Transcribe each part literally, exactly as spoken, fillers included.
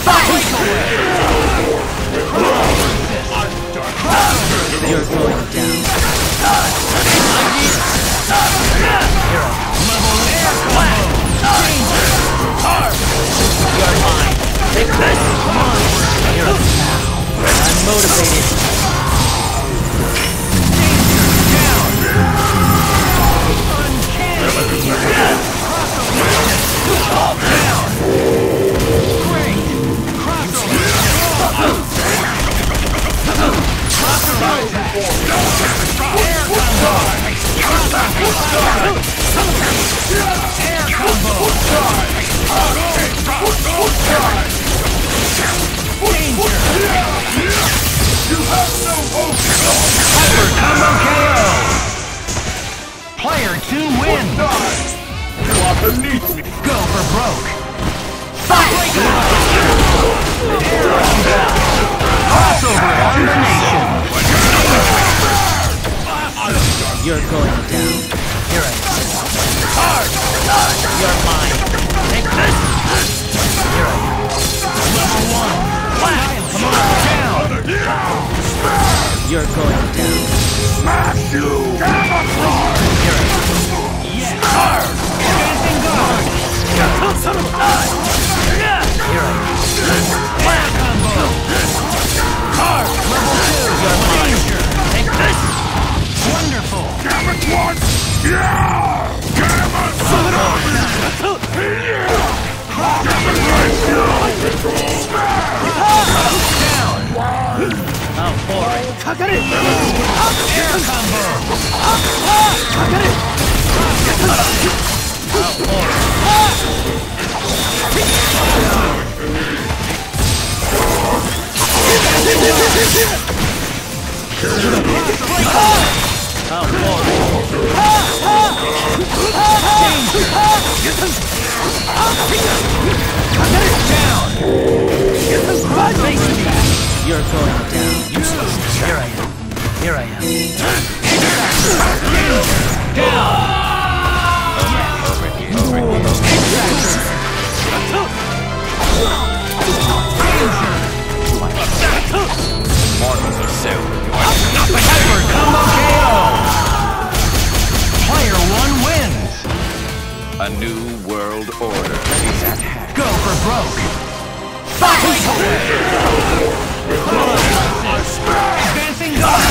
You're going down. Level air flat. You're mine. Take this. Come on. You're a pal. I'm motivated. All down! Great! Crossover! Crossover attack! Air combo! Air combo! Danger! You have no hope! Hyper combo K O! Player two wins! Beneath me. Go for broke. Fight! Crossover elimination. You're going down. Here I am. Hard. You're mine. Take this. Here I am. Level one. Flat. Come on down. You're going down. Smash you. Here I am. Yes. Hard. Son of a gun! Here I am. Flat combo! Hard! Level two! You're danger! Take this! Wonderful! Damn it once! Yeah! Damn it! Son of a gun! Down! Oh, boring! Air combo! Oh, boring! Oh, boy. Down. You're going down. Useless. Here I am. Here I am. Down. Mortals are so. You are nothing. Hyper combo K O. Player one wins. A new world order is at hand. Go for broke. Fight! Advancing guard.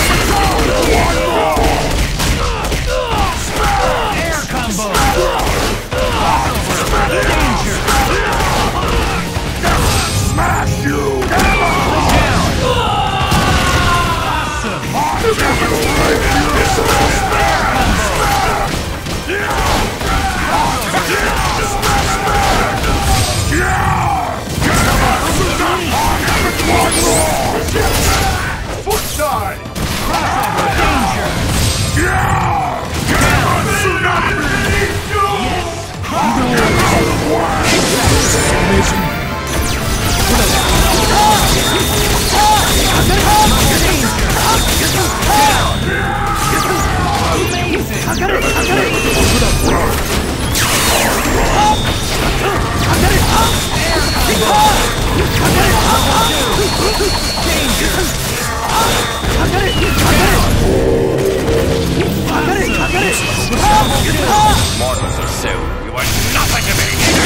Air combo. Danger. Smash you. Footside! Crossover danger! Yeah! Tsunami! Yes! Mortals are so. You are nothing to me.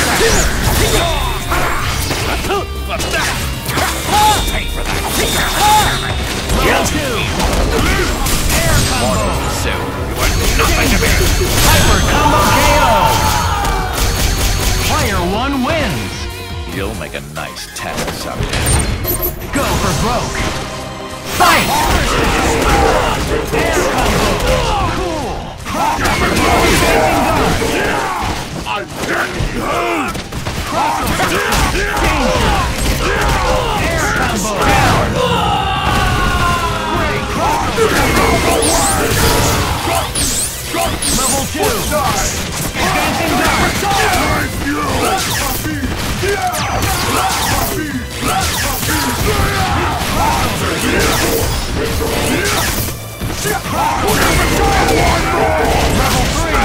Pay for that. Level two. Air combo. Mortals are so. You are nothing to me. Hyper combo K O. Player one wins. You'll make a nice test subject. Go for broke. Fight! Air combo. Cool. Crossover. I'm dead! Crossover. Danger. Air combo. Down. Great crossover. Level two. Advancing guard. Level three.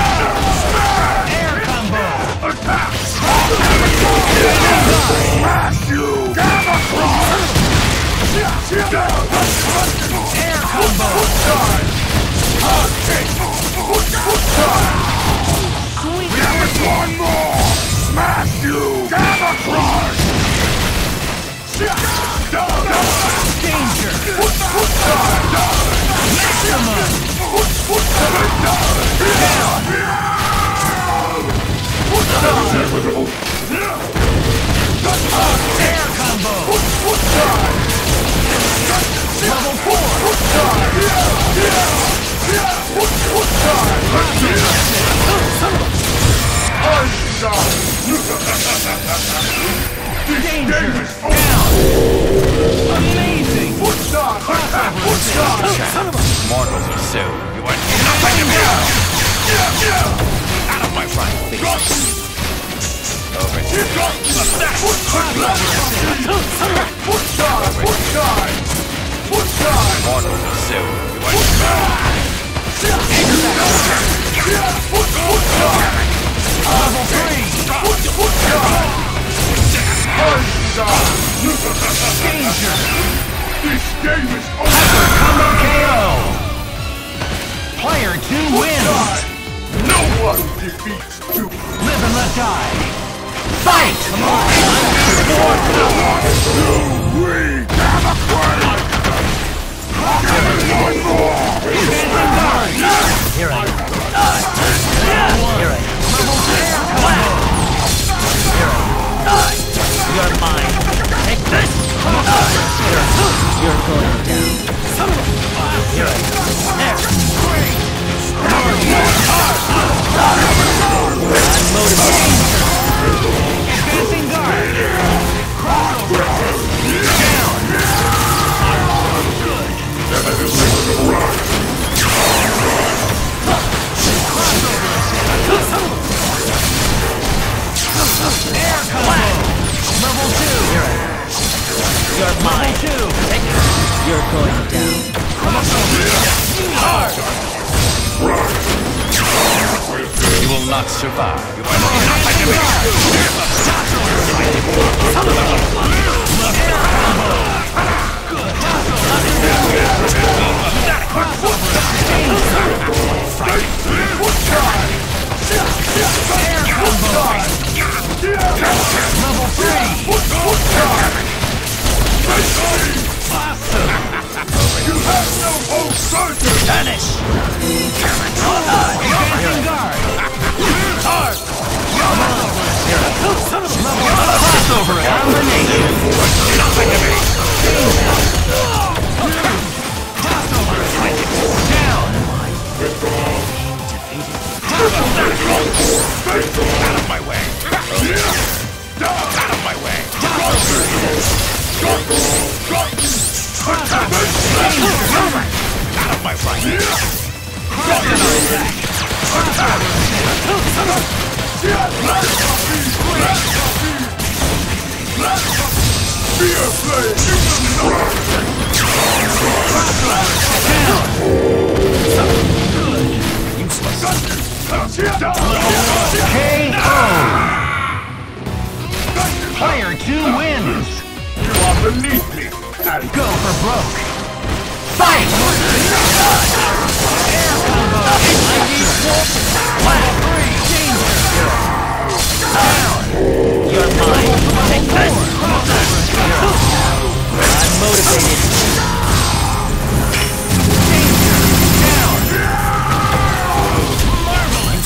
Air combo. Smash you! One more! Smash you! Gamma Crush! Danger! Maximum! Air combo! Level four! Danger! Down! Amazing! Mortals are so. You want nothing to me! Out of my front face! Over here! Mortals are so. You want Level three! Danger! This game is over! Combo K O! Player two wins! No one defeats you! Live and let die! Fight! Come on! We Gamma Crush! One more! Advancing guard! Here I am. Here I am. Level four! Here I am. You're mine. Take this! Here. You're going down. Here I am. There. I'm motivated. Advancing guard. Crossover. Down. Good. Air combo. Level two. Here I am. You're mine. Level two. Take it. You're going down. Hard. You will not survive. You are Level three. You have no hope, Sergeant! Vanish. Advancing guard. Hard. Crossover combination. Down. out of my way. Out of my way. Out of my right. K O. Player two wins. You are beneath me! And Go for broke. Fight! Air combo. Level three. Danger. Down. You're mine. Take this. I'm motivated. Danger. Down. Marvelous.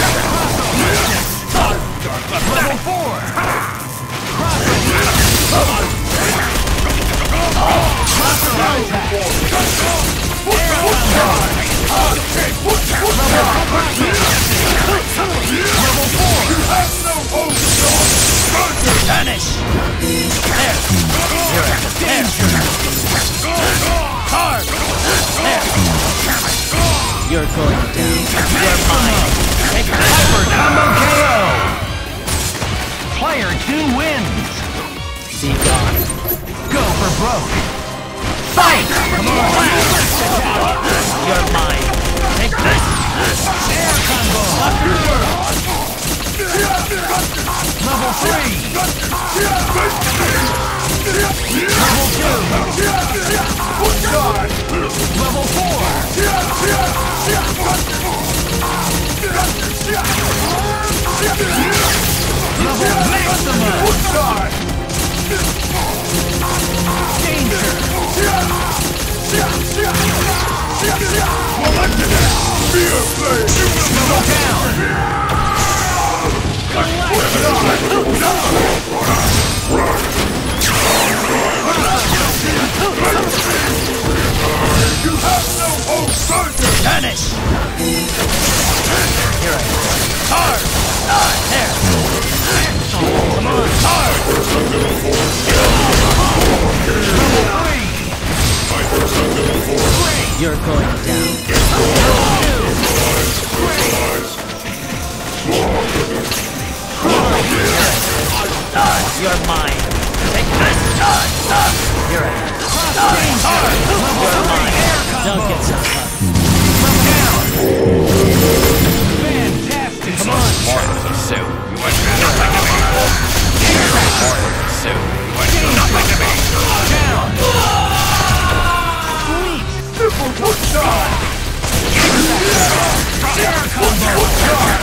Level four. Vanish! There! Here I am. There! Hard! There! You're going down. You're mine. Take this. Hyper combo K O! Player two wins! See gone. Go for broke! Fight! Come on! You're mine. Take this! Air combo! Level three! Level two! Level four! Here I am. You're mine. Don't get so tough. Fantastic! Come on. Mortals of Sue, you are nothing to me. Mortals of Sue, you are nothing to me. Down! Triple shot! Air combo!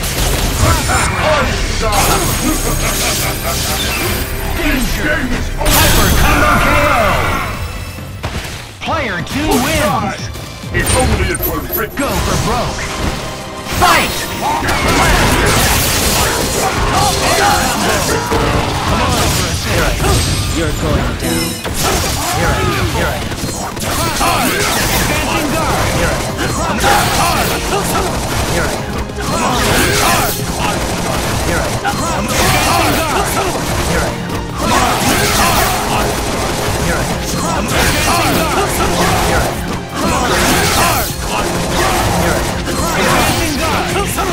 Danger! Hyper combo K O! Player two wins! If only it were written. Go for broke! Fight! Come on. Here I am. You're going down. Here I am. Here I am. Advancing guard! Here I am. Here I am. Come on. Here I am. Advancing guard! Here I am. Come on. Here I am. Advancing guard! Here I am. Come on. Here I am. Advancing guard!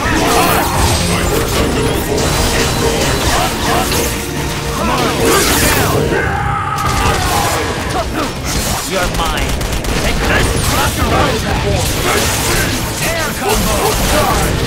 Come on. Down. You're mine. Take this. Air combo!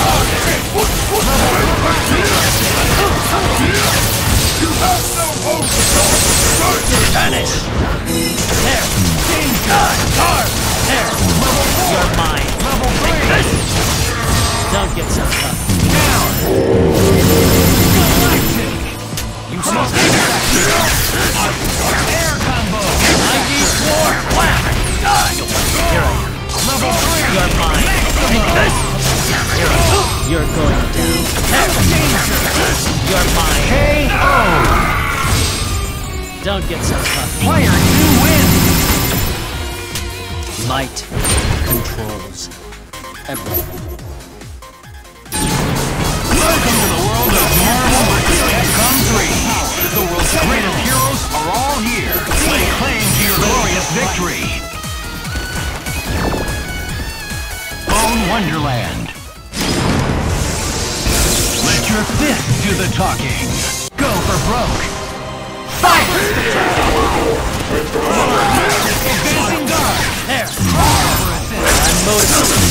You have no hope! Vanish. There. Danger. There. You're mine. Level Take three! this. Don't get so tough. Down! Galactic! You smell Air combo! I need war. Whack. Here I am. Level three! You're mine. Take this. Here I am. You're going down. There. You're mine. K O! Don't get so tough. Player two wins! Light controls everything. Welcome to the world of Marvel versus. Capcom three. The world's greatest heroes are all here. Lay claim to your glorious victory. Own Wonderland. Let your fist do the talking. Go for broke. Fight! Advancing guard. There. Power assist. I'm motivated.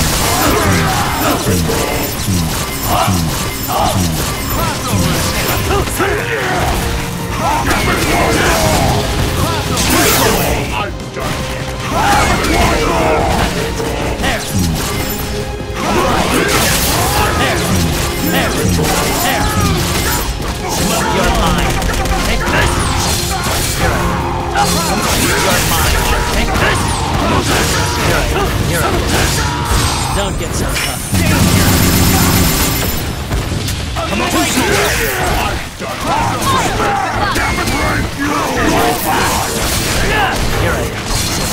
Crossover assist. Crossover away. I'm done. There. There. There. There. You're mine. Take this. Here I am. You're mine. Take this. Here I am. Here I am. Don't get so tough. Come on. Here I am.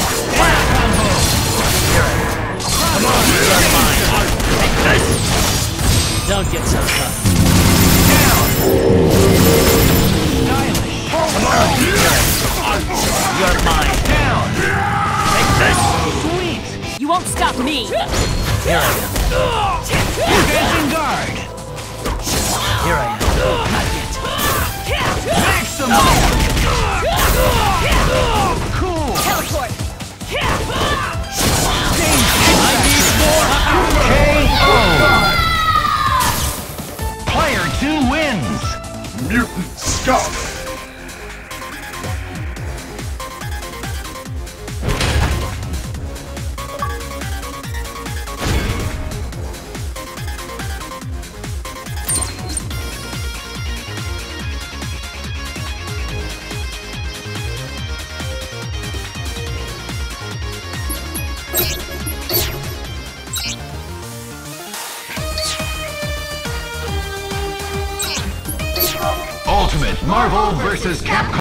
Here I am. Come on. You're mine. Take this. Don't get so tough. Stylish. Come on. Here I am. You're mine. Down. Take this. Sweet. You won't stop me! Here I am. Advancing guard. Here I am. Not yet. Maximum. Cool. Teleport! I need more. K O. Player two wins. Mutant scum! Ultimate Marvel versus. Capcom.